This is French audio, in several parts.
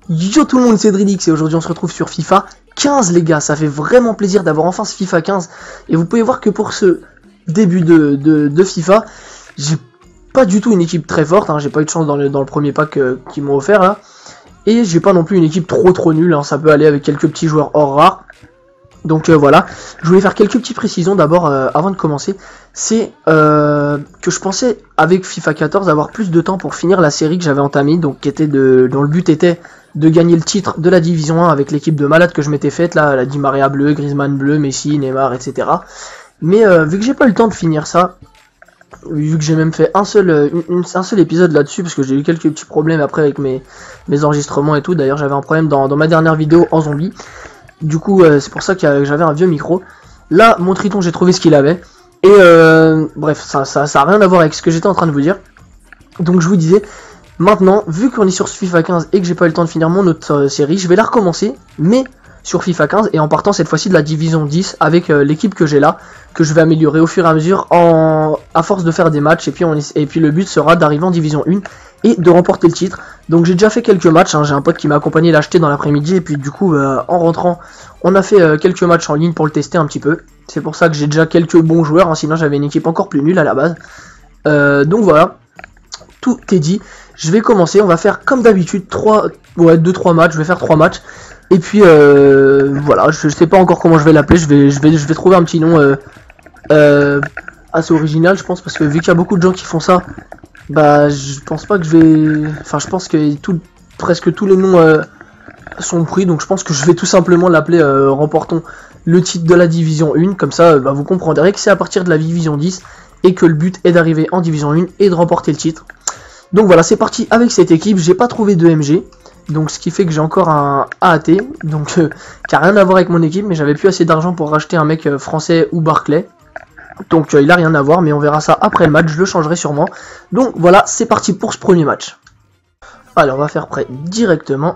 Yo tout le monde, c'est Drilix et aujourd'hui on se retrouve sur FIFA 15 les gars. Ça fait vraiment plaisir d'avoir enfin ce FIFA 15. Et vous pouvez voir que pour ce début de FIFA, j'ai pas du tout une équipe très forte, hein. J'ai pas eu de chance dans le premier pack qu'ils m'ont offert là. Et j'ai pas non plus une équipe trop nulle, hein. Ça peut aller avec quelques petits joueurs hors rares. Donc voilà, je voulais faire quelques petites précisions d'abord avant de commencer. C'est que je pensais avec FIFA 14 avoir plus de temps pour finir la série que j'avais entamée, donc qui était dont le but était de gagner le titre de la division 1 avec l'équipe de malades que je m'étais faite là, la Di Maria bleu, Griezmann bleu, Messi, Neymar, etc. Mais vu que j'ai pas eu le temps de finir ça, vu que j'ai même fait un seul épisode là-dessus, parce que j'ai eu quelques petits problèmes après avec mes enregistrements et tout. D'ailleurs j'avais un problème dans ma dernière vidéo en zombie. Du coup, c'est pour ça que j'avais un vieux micro. Là, mon Triton, j'ai trouvé ce qu'il avait. Et bref, ça a rien à voir avec ce que j'étais en train de vous dire. Donc, je vous disais, maintenant, vu qu'on est sur FIFA 15 et que j'ai pas eu le temps de finir mon autre série, je vais la recommencer, mais sur FIFA 15 et en partant cette fois-ci de la division 10 avec l'équipe que j'ai là, que je vais améliorer au fur et à mesure à force de faire des matchs. Et puis le but sera d'arriver en division 1 et de remporter le titre. Donc j'ai déjà fait quelques matchs, hein. J'ai un pote qui m'a accompagné l'acheter dans l'après-midi et puis du coup en rentrant on a fait quelques matchs en ligne pour le tester un petit peu. C'est pour ça que j'ai déjà quelques bons joueurs, hein. Sinon j'avais une équipe encore plus nulle à la base. Donc voilà, tout est dit. Je vais commencer, on va faire comme d'habitude 2-3 matchs, je vais faire 3 matchs. Et puis voilà, je sais pas encore comment je vais l'appeler, je vais trouver un petit nom assez original je pense, parce que vu qu'il y a beaucoup de gens qui font ça, bah je pense pas que je vais... Enfin je pense que presque tous les noms sont pris, donc je pense que je vais tout simplement l'appeler remportons le titre de la division 1, comme ça bah, vous comprendrez que c'est à partir de la division 10 et que le but est d'arriver en division 1 et de remporter le titre. Donc voilà, c'est parti avec cette équipe. J'ai pas trouvé de MG, donc ce qui fait que j'ai encore un AAT, donc qui a rien à voir avec mon équipe, mais j'avais plus assez d'argent pour racheter un mec français ou Barclay. Donc il a rien à voir, mais on verra ça après le match, je le changerai sûrement. Donc voilà, c'est parti pour ce premier match. Alors on va faire prêt directement.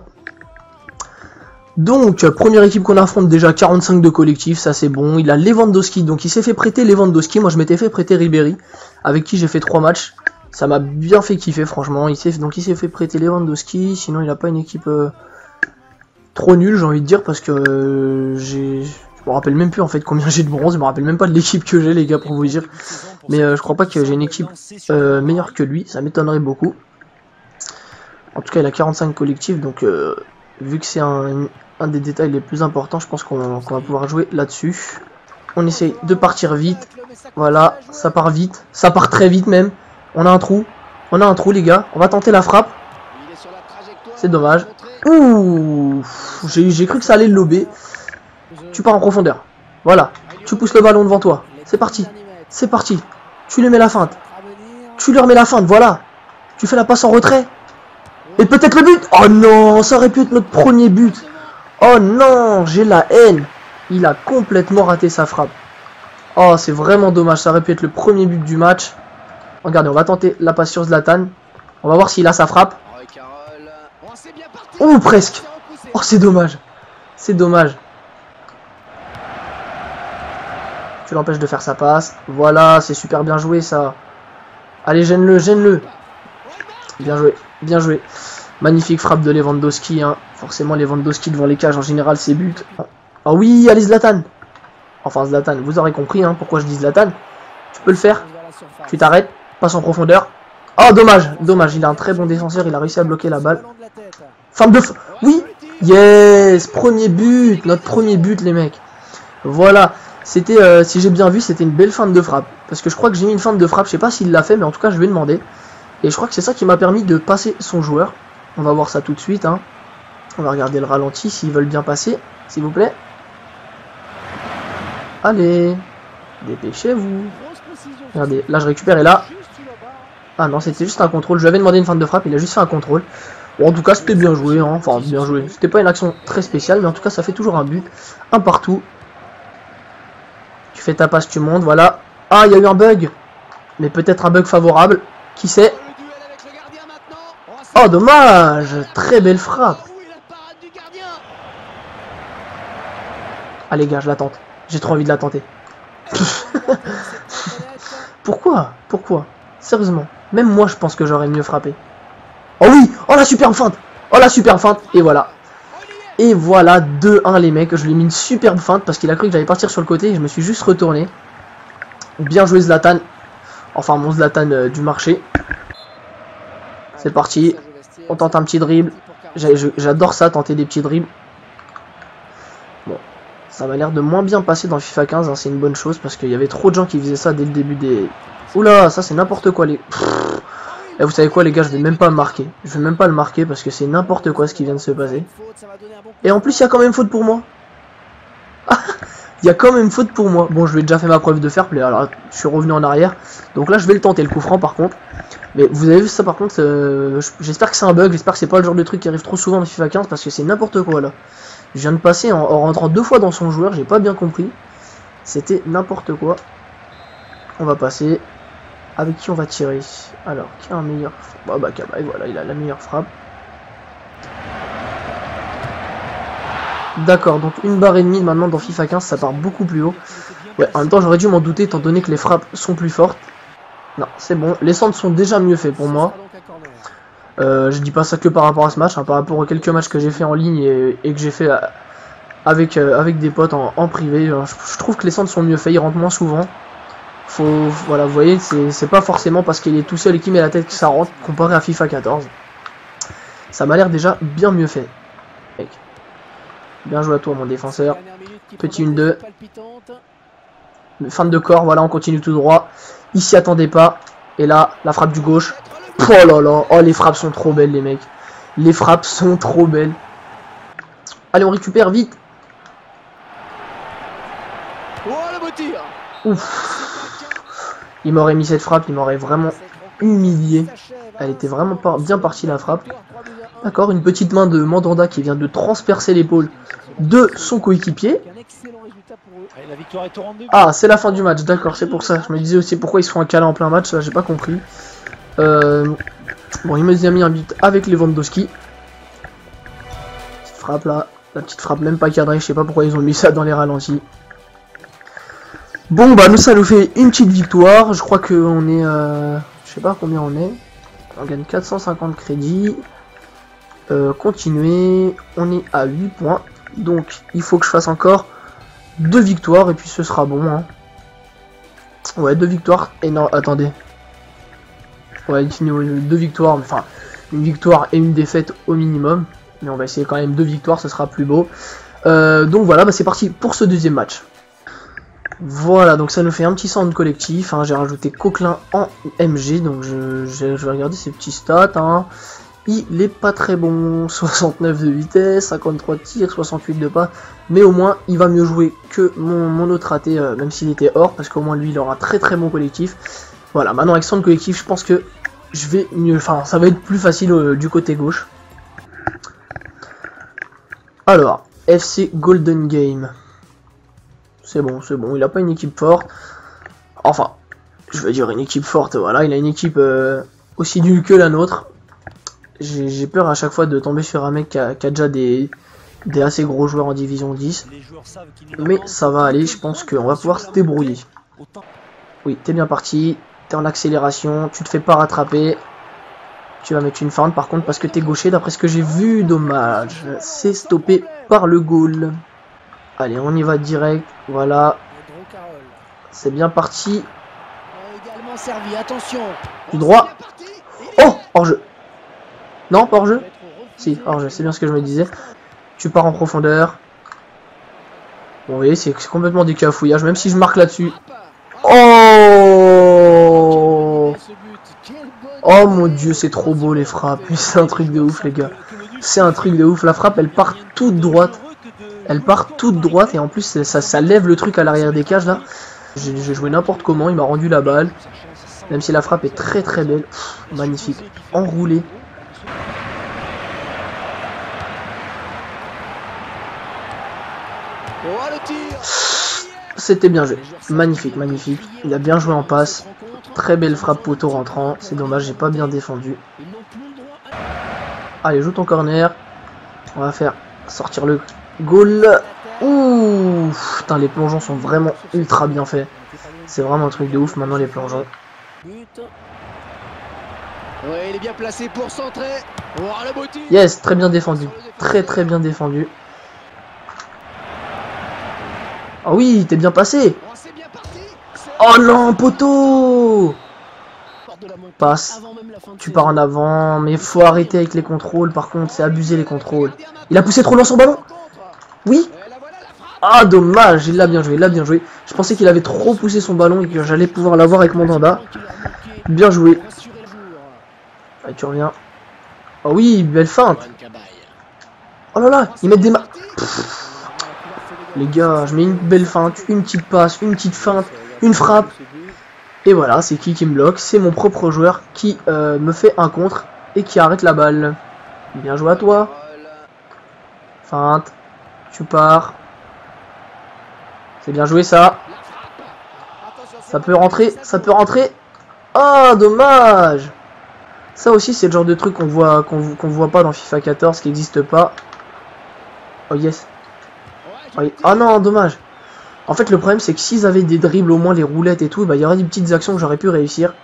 Donc première équipe qu'on affronte, déjà 45 de collectif, ça c'est bon. Il a Lewandowski, donc il s'est fait prêter Lewandowski. Moi je m'étais fait prêter Ribéry, avec qui j'ai fait 3 matchs. Ça m'a bien fait kiffer franchement. Il s'est fait prêter Lewandowski, sinon il a pas une équipe trop nulle, j'ai envie de dire, parce que je me rappelle même plus en fait combien j'ai de bronze, je me rappelle même pas de l'équipe que j'ai les gars pour vous dire. Mais je crois pas que j'ai une équipe meilleure que lui, ça m'étonnerait beaucoup. En tout cas il a 45 collectifs, donc vu que c'est un des détails les plus importants, je pense qu'on va pouvoir jouer là-dessus. On essaye de partir vite, voilà, ça part vite, ça part très vite même. On a un trou les gars, on va tenter la frappe. C'est dommage. Ouh, j'ai cru que ça allait le lober. Tu pars en profondeur. Voilà, tu pousses le ballon devant toi. C'est parti, c'est parti. Tu lui mets la feinte. Tu lui remets la feinte, voilà. Tu fais la passe en retrait. Et peut-être le but. Oh non, ça aurait pu être notre premier but. Oh non, j'ai la haine. Il a complètement raté sa frappe. Oh, c'est vraiment dommage, ça aurait pu être le premier but du match. Regardez, on va tenter la passe sur Zlatan. On va voir s'il a sa frappe. Oh, presque. Oh, c'est dommage. C'est dommage. Tu l'empêches de faire sa passe. Voilà, c'est super bien joué ça. Allez, gêne-le, gêne-le. Bien joué, bien joué. Magnifique frappe de Lewandowski, hein. Forcément, Lewandowski devant les cages, en général, c'est but. Ah oui, allez Zlatan. Enfin, Zlatan, vous aurez compris hein, pourquoi je dis Zlatan. Tu peux le faire. Tu t'arrêtes. Passe en profondeur. Oh, dommage, dommage. Il a un très bon défenseur. Il a réussi à bloquer la balle. Femme de... Oui. Yes. Premier but. Notre premier but, les mecs. Voilà. C'était, si j'ai bien vu, c'était une belle feinte de frappe. Parce que je crois que j'ai mis une feinte de frappe. Je sais pas s'il l'a fait, mais en tout cas, je vais demander. Et je crois que c'est ça qui m'a permis de passer son joueur. On va voir ça tout de suite. Hein. On va regarder le ralenti s'ils veulent bien passer. S'il vous plaît. Allez. Dépêchez-vous. Regardez, là je récupère et là... Ah non, c'était juste un contrôle. Je lui avais demandé une feinte de frappe, il a juste fait un contrôle. Bon, en tout cas, c'était bien joué. Hein. Enfin, bien joué. C'était pas une action très spéciale, mais en tout cas, ça fait toujours un but. Un partout. Tu fais ta passe, tu montes, voilà. Ah, il y a eu un bug. Mais peut-être un bug favorable. Qui sait? Oh, dommage. Très belle frappe. Allez, gars, je la tente. J'ai trop envie de la tenter. Pourquoi? Pourquoi? Sérieusement. Même moi, je pense que j'aurais mieux frappé. Oh oui! Oh la superbe feinte! Oh la superbe feinte. Et voilà. Et voilà 2-1 les mecs. Je lui ai mis une superbe feinte parce qu'il a cru que j'allais partir sur le côté. Et je me suis juste retourné. Bien joué Zlatan. Enfin mon Zlatan du marché. C'est parti. On tente un petit dribble. J'adore ça, tenter des petits dribbles. Bon. Ça m'a l'air de moins bien passer dans FIFA 15. Hein, c'est une bonne chose parce qu'il y avait trop de gens qui faisaient ça dès le début des... Oula, ça c'est n'importe quoi les... Et vous savez quoi les gars, je vais même pas le marquer. Je vais même pas le marquer parce que c'est n'importe quoi ce qui vient de se passer. Et en plus il y a quand même faute pour moi. Il y a quand même faute pour moi. Bon, je vais déjà fait ma preuve de fair play. Alors je suis revenu en arrière. Donc là je vais le tenter le coup franc par contre. Mais vous avez vu ça par contre, j'espère que c'est un bug. J'espère que c'est pas le genre de truc qui arrive trop souvent dans FIFA 15 parce que c'est n'importe quoi là. Je viens de passer en rentrant 2 fois dans son joueur. J'ai pas bien compris. C'était n'importe quoi. On va passer. Avec qui on va tirer? Alors, qui a un meilleur... Bah, Cabaye, voilà, il a la meilleure frappe. D'accord, donc une barre et demie maintenant dans FIFA 15, ça part beaucoup plus haut. Ouais, en même temps, j'aurais dû m'en douter étant donné que les frappes sont plus fortes. Non, c'est bon. Les centres sont déjà mieux faits pour moi. Je dis pas ça que par rapport à ce match, hein, par rapport aux quelques matchs que j'ai fait en ligne et que j'ai fait avec des potes en privé. Je trouve que les centres sont mieux faits, ils rentrent moins souvent. Voilà, vous voyez, c'est pas forcément parce qu'il est tout seul et qu'il met la tête que ça rentre comparé à FIFA 14. Ça m'a l'air déjà bien mieux fait. Mec. Bien joué à toi mon défenseur. Petit 1-2. Fin de corps, voilà, on continue tout droit. Il s'y attendait pas. Et là, la frappe du gauche. Oh là là, oh les frappes sont trop belles les mecs. Les frappes sont trop belles. Allez, on récupère vite. Ouf. Il m'aurait mis cette frappe, il m'aurait vraiment humilié. Elle était vraiment pas bien partie la frappe. D'accord, une petite main de Mandanda qui vient de transpercer l'épaule de son coéquipier. Ah, c'est la fin du match, d'accord, c'est pour ça. Je me disais aussi pourquoi ils se font un câlin en plein match, là j'ai pas compris. Bon, il m'a mis un but avec Lewandowski. Petite frappe là, la petite frappe même pas cadrée, je sais pas pourquoi ils ont mis ça dans les ralentis. Bon bah nous ça nous fait une petite victoire, je crois qu'on est je sais pas combien on est. On gagne 450 crédits. Continuer, on est à 8 points. Donc il faut que je fasse encore 2 victoires et puis ce sera bon hein. Ouais 2 victoires et non attendez. Ouais 2 victoires, enfin une victoire et une défaite au minimum. Mais on va essayer quand même 2 victoires, ce sera plus beau. Donc voilà, bah, c'est parti pour ce deuxième match. Voilà, donc ça nous fait un petit centre collectif, hein. J'ai rajouté Coquelin en MG, donc je vais regarder ses petits stats, hein. Il est pas très bon, 69 de vitesse, 53 de tir, 68 de pas, mais au moins il va mieux jouer que mon autre raté, même s'il était hors, parce qu'au moins lui il aura très très bon collectif. Voilà, maintenant avec centre collectif, je pense que je vais mieux, enfin ça va être plus facile du côté gauche. Alors, FC Golden Game. C'est bon, il a pas une équipe forte. Enfin, je veux dire une équipe forte, voilà, il a une équipe aussi nulle que la nôtre. J'ai peur à chaque fois de tomber sur un mec qui a déjà des assez gros joueurs en division 10. Mais ça va aller, je pense qu'on va pouvoir se débrouiller. Oui, t'es bien parti, t'es en accélération, tu te fais pas rattraper. Tu vas mettre une feinte par contre parce que t'es gaucher d'après ce que j'ai vu, dommage. C'est stoppé par le goal. Allez, on y va direct, voilà. C'est bien parti. Du droit. Oh, hors-jeu. Non, pas hors-jeu. Si, hors-jeu, c'est bien ce que je me disais. Tu pars en profondeur. Bon, vous voyez, c'est complètement du cafouillage, même si je marque là-dessus. Oh! Oh mon dieu, c'est trop beau les frappes. C'est un truc de ouf, les gars. C'est un truc de ouf. La frappe, elle part toute droite. Elle part toute droite et en plus ça lève le truc à l'arrière des cages là. J'ai joué n'importe comment, il m'a rendu la balle. Même si la frappe est très très belle. Pff, magnifique. Enroulé. C'était bien joué. Magnifique, magnifique. Il a bien joué en passe. Très belle frappe poteau rentrant. C'est dommage, j'ai pas bien défendu. Allez, joue ton corner. On va faire sortir le goal. Ouh, putain, les plongeons sont vraiment ultra bien faits. C'est vraiment un truc de ouf maintenant les plongeons. Ouais, il est bien placé pour centrer. Yes, très bien défendu. Très bien défendu. Ah oui, t'es bien passé. Oh non, poteau. Passe. Tu pars en avant, mais faut arrêter avec les contrôles. Par contre, c'est abusé les contrôles. Il a poussé trop loin son ballon. Oui. Ah, dommage. Il l'a bien joué, il l'a bien joué. Je pensais qu'il avait trop poussé son ballon et que j'allais pouvoir l'avoir avec mon danda. Bien joué. Allez, tu reviens. Oh oui, belle feinte. Oh là là, ils mettent des mains. Les gars, je mets une belle feinte, une petite passe, une petite feinte, une frappe. Et voilà, c'est qui me bloque? C'est mon propre joueur qui me fait un contre et qui arrête la balle. Bien joué à toi. Feinte. Tu pars. C'est bien joué ça. Ça peut rentrer, ça peut rentrer. Ah, dommage. Ça aussi, c'est le genre de truc qu'on voit pas dans FIFA 14, qui n'existe pas. Oh yes. Oh non, dommage. En fait, le problème, c'est que s'ils avaient des dribbles, au moins les roulettes et tout, bah, il y aurait des petites actions que j'aurais pu réussir.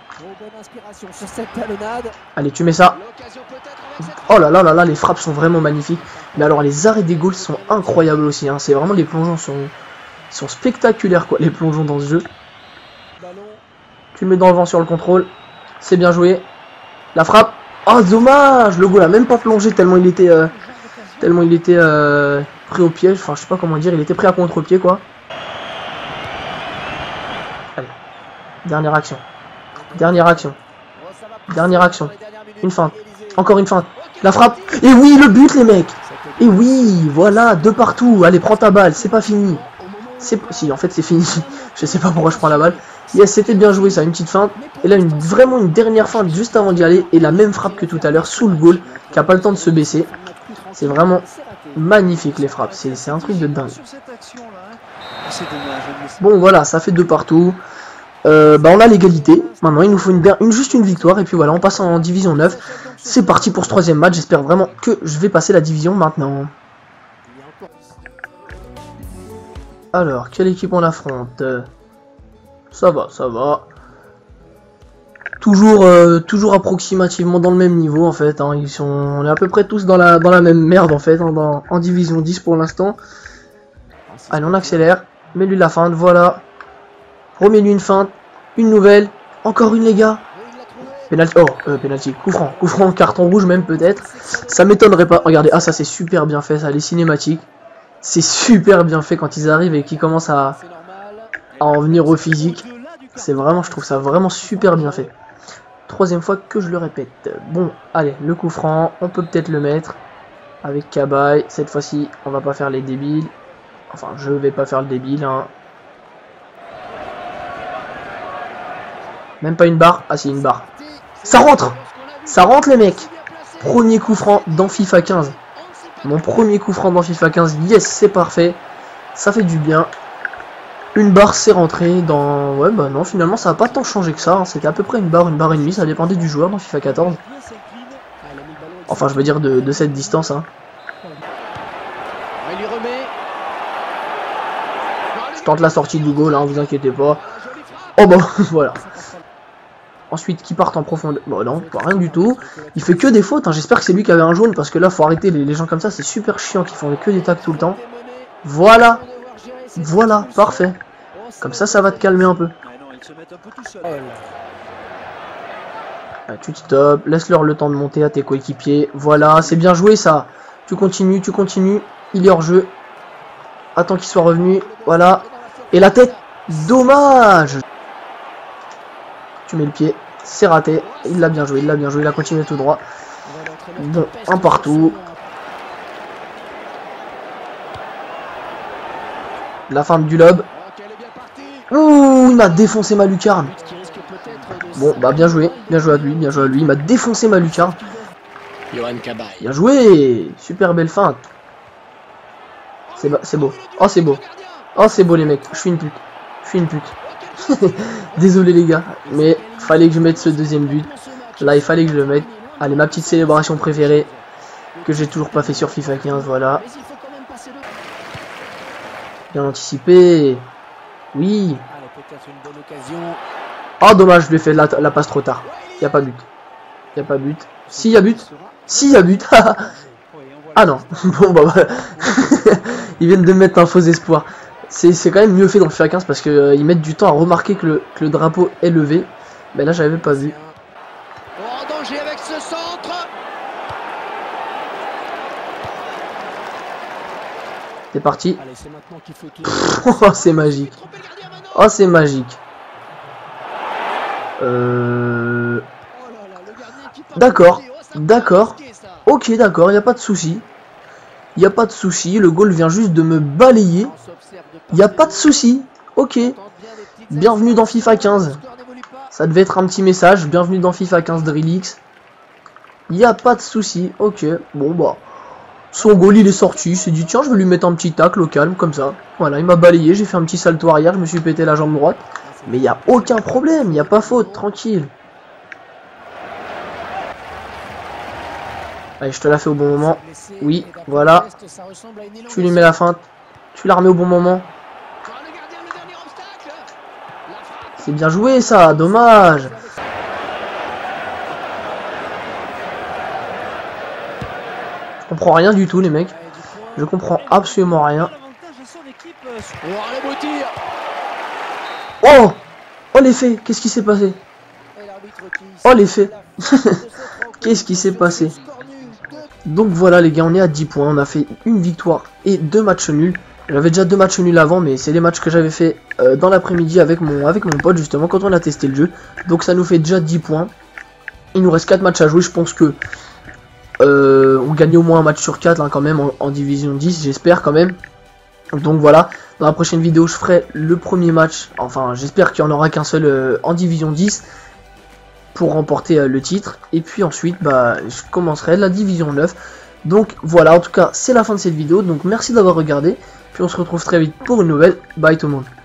Allez, tu mets ça. Oh là là là là, les frappes sont vraiment magnifiques. Mais alors, les arrêts des goals sont incroyables aussi. Hein. C'est vraiment, les plongeons sont spectaculaires, quoi, les plongeons dans ce jeu. Tu le mets dans le vent sur le contrôle. C'est bien joué. La frappe. Oh, dommage. Le goal a même pas plongé tellement il était pris au piège. Enfin, je sais pas comment dire. Il était pris à contre-pied, quoi. Allez. Dernière action. Dernière action. Dernière action. Une feinte. Encore une feinte. La frappe. Et oui, le but, les mecs. Et oui, voilà, de partout. Allez, prends ta balle. C'est pas fini. Si, en fait, c'est fini. Je sais pas pourquoi je prends la balle. Yes, c'était bien joué, ça. Une petite feinte. Et là, vraiment une dernière feinte juste avant d'y aller. Et la même frappe que tout à l'heure sous le goal. Qui a pas le temps de se baisser. C'est vraiment magnifique, les frappes. C'est un truc de dingue. Bon, voilà, ça fait 2 partout. Bah on a l'égalité. Maintenant il nous faut juste une victoire. Et puis voilà, on passe en division 9. C'est parti pour ce 3e match. J'espère vraiment que je vais passer la division maintenant. Alors, quelle équipe on affronte? Ça va, ça va. Toujours approximativement dans le même niveau en fait. Hein. On est à peu près tous dans la même merde en fait. Hein, en division 10 pour l'instant. Allez, on accélère. Mets-lui la feinte, voilà. Remets-lui une feinte. Une nouvelle. Encore une, les gars. Penalty. Oh, penalty. Coup franc, carton rouge même peut-être. Ça m'étonnerait pas. Regardez, ah ça c'est super bien fait, ça, les cinématiques. C'est super bien fait quand ils arrivent et qu'ils commencent à en venir au physique. C'est vraiment, je trouve ça vraiment super bien fait. 3e fois que je le répète. Bon, allez, le coup franc, on peut peut-être le mettre. Avec Cabaye. Cette fois-ci, on va pas faire les débiles. Enfin, je vais pas faire le débile, hein. Même pas une barre. Ah, c'est une barre. Ça rentre. Ça rentre, les mecs. Premier coup franc dans FIFA 15. Mon premier coup franc dans FIFA 15. Yes, c'est parfait. Ça fait du bien. Une barre, c'est rentré dans... Ouais, bah non, finalement, ça n'a pas tant changé que ça. Hein. C'était à peu près une barre et demie. Ça dépendait du joueur dans FIFA 14. Enfin, je veux dire de cette distance. Hein. Je tente la sortie du goal, hein, vous inquiétez pas. Oh bah, voilà. Ensuite, qui partent en profondeur. Bon, non, pas rien du tout. Il fait que des fautes. Hein. J'espère que c'est lui qui avait un jaune. Parce que là, faut arrêter les gens comme ça. C'est super chiant qui font que des tacles tout le temps. Voilà. Voilà, parfait. Comme ça va te calmer un peu. Là, tu te stops. Laisse-leur le temps de monter à tes coéquipiers. Voilà, c'est bien joué ça. Tu continues. Il est hors jeu. Attends qu'il soit revenu. Voilà. Et la tête. Dommage. Tu mets le pied, c'est raté. Il l'a bien joué, il a continué tout droit. Bon, un partout. La fin du lob. Ouh, il m'a défoncé ma lucarne. Bon, bah bien joué à lui, Il m'a défoncé ma lucarne. Bien joué. Super belle feinte. C'est beau. Oh, c'est beau. Oh, c'est beau les mecs. Je suis une pute. Désolé les gars, mais fallait que je mette ce 2e but. Là, il fallait que je le mette. Allez, ma petite célébration préférée que j'ai toujours pas fait sur FIFA 15, voilà. Bien anticipé. Oui. Oh, dommage, je lui ai fait la passe trop tard. Il n'y a pas but. Si, il y a but. Si, y a but. Ah non. Bon bah voilà. Ils viennent de mettre un faux espoir. C'est quand même mieux fait dans le FIFA 15 parce que ils mettent du temps à remarquer que le drapeau est levé. Mais là j'avais pas vu. En danger avec ce centre. C'est parti. Allez, c'est maintenant qu'il faut tout. Oh c'est magique. Oh c'est magique. D'accord. D'accord. Ok d'accord, y a pas de souci. Y a pas de souci. Le goal vient juste de me balayer. Y a pas de souci. Ok. Bienvenue dans FIFA 15. Ça devait être un petit message. Bienvenue dans FIFA 15 Drillix. Y a pas de souci. Ok. Bon bah. Son goal il est sorti. Il s'est dit tiens je vais lui mettre un petit tacle au calme comme ça. Voilà il m'a balayé. J'ai fait un petit salto arrière. Je me suis pété la jambe droite. Mais y a aucun problème. Y a pas faute. Tranquille. Allez je te la fais au bon moment. Oui voilà. Tu lui mets la feinte. Tu la remets au bon moment. C'est bien joué ça, dommage. Je comprends rien du tout les mecs. Je comprends absolument rien. Oh. Oh l'effet, qu'est-ce qui s'est passé? Oh l'effet. Qu'est-ce qui s'est passé? Donc voilà les gars, on est à 10 points. On a fait une victoire et 2 matchs nuls. J'avais déjà 2 matchs nuls avant, mais c'est les matchs que j'avais fait dans l'après-midi avec mon pote justement quand on a testé le jeu. Donc ça nous fait déjà 10 points. Il nous reste 4 matchs à jouer. Je pense que on gagne au moins un match sur 4 hein, quand même en division 10, j'espère quand même. Donc voilà, dans la prochaine vidéo je ferai le premier match. Enfin j'espère qu'il n'y en aura qu'un seul en division 10 pour remporter le titre. Et puis ensuite bah je commencerai la division 9. Donc voilà, en tout cas c'est la fin de cette vidéo. Donc merci d'avoir regardé. Puis on se retrouve très vite pour une nouvelle. Bye tout le monde.